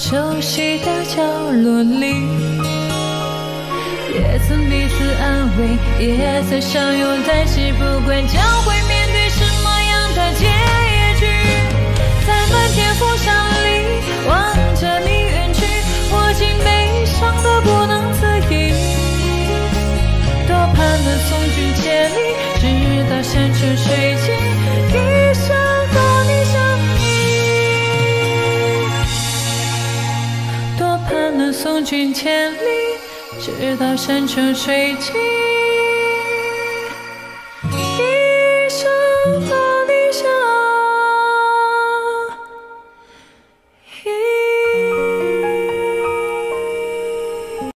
熟悉的角落里，也曾彼此安慰，也曾相拥，但是不管将会面对什么样的结局，在漫天风沙里望着你远去，我竟悲伤得不能自已。多盼能送君千里，直到山穷水尽，一生和你相依。多盼能送君千里，直到山穷水尽。